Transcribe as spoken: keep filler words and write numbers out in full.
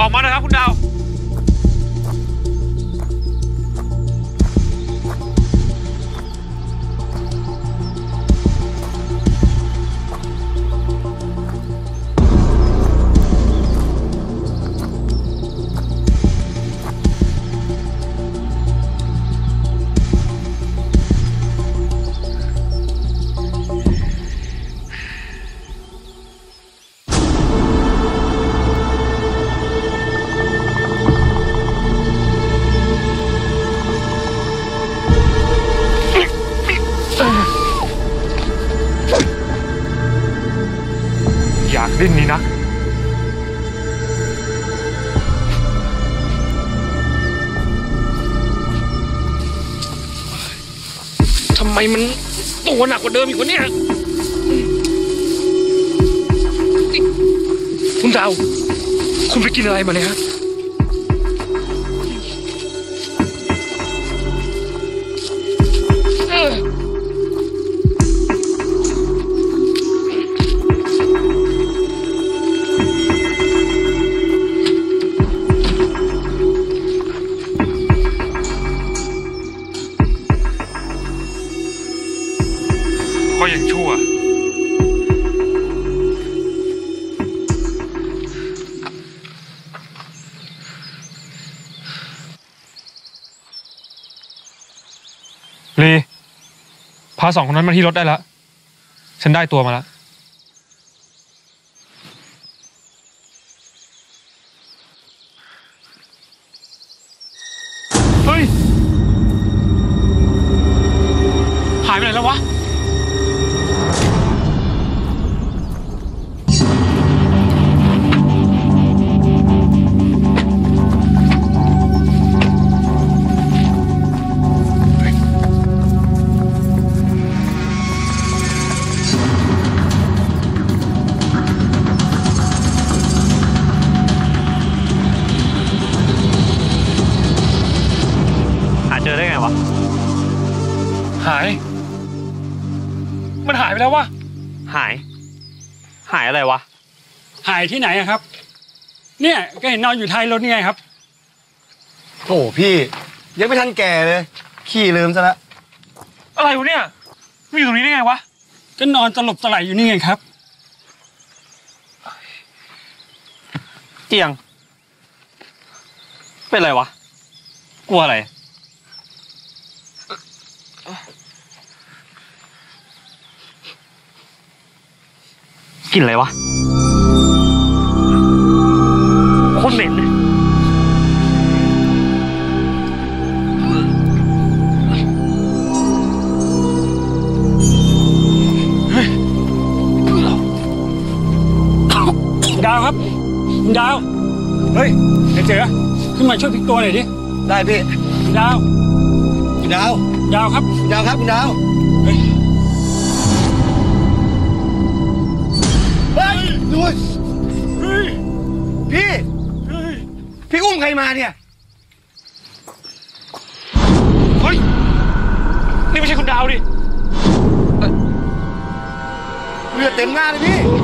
อกมานะครับคุณดาวอยากดิ้นนี่นะทำไมมันตัวหนักกว่าเดิมอีกวะเนี่ยคุณดาวคุณไปกินอะไรมาเนี่ยฮะก็ยังชั่วลีพาสองคนนั้นมาที่รถได้แล้วฉันได้ตัวมาแล้วเฮ้ยหายไปไหนแล้ววะเจอได้ไงวะหายมันหายไปแล้ววะหายหายอะไรวะหายที่ไหนอะครับเนี่ยก็เห็นนอนอยู่ท้ายรถนี่ไงครับโอ้พี่ยังไม่ทันแก่เลยขี้ลืมซะแล้วอะไรวะเนี่ยมันอยู่ตรงนี้ได้ไงวะก็นอนสลบสลายอยู่นี่ไงครับเจียงเป็นไรวะกลัวอะไรกินอะไรวะโคตรเหม็นเลยดาวครับดาวเฮ้ยไอ้เจ๋อขึ้นมาช่วยพลิกตัวหน่อยดิได้พี่ดาวดาวดาวครับดาวครับคุณดาวเฮ้ยเฮ้ยดูเฮ้ยพี่เฮ้ยพี่อุ้มใครมาเนี่ยเฮ้ยนี่ไม่ใช่คุณดาวดิเลือดเต็มหน้าเลยพี่